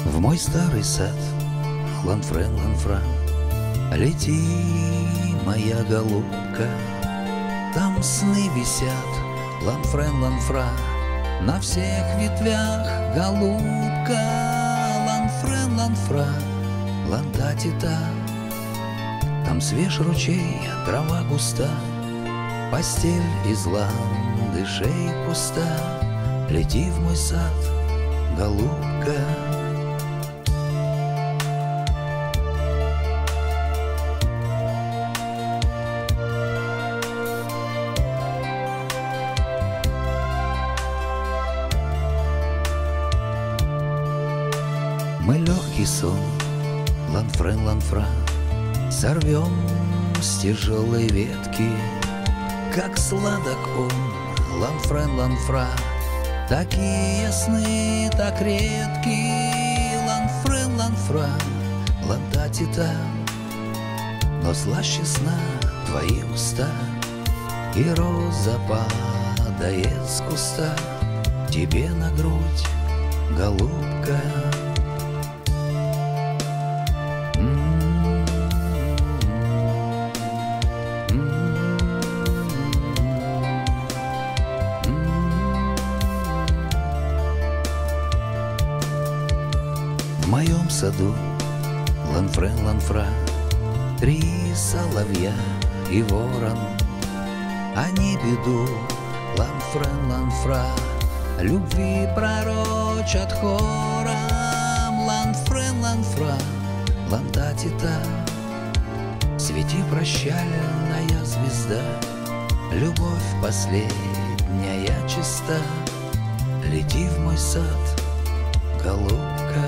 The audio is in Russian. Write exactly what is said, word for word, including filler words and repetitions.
В мой старый сад, ланфрен, ланфра, лети, моя голубка. Там сны висят, ланфрен, ланфра, на всех ветвях, голубка. Ланфрен, ланфра, лантатита. Там свеж ручей, трава густа, постель из ландышей пуста. Лети в мой сад, голубка. Мы легкий сон, ланфрен, ланфра, сорвем с тяжелой ветки. Как сладок он, ланфрен, ланфра, такие сны, так редки. Ланфрен, ланфра, лантатита, но слаще сна твои уста. И роза падает с куста тебе на грудь, голубка. В моем саду, ланфрен, ланфра, три соловья и ворон. Они беду, ланфрен, ланфра, любви пророчат хором. Ланфрен, ланфра, лантатита, свети, прощальная звезда, любовь последняя чиста. Лети в мой сад, голубка.